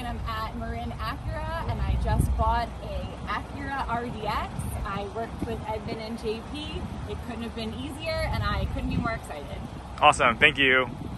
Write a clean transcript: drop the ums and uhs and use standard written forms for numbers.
am at Marin Acura, and I just bought a Acura RDX. I worked with Edmond and JP. It couldn't have been easier, and I couldn't be more excited. Awesome, thank you.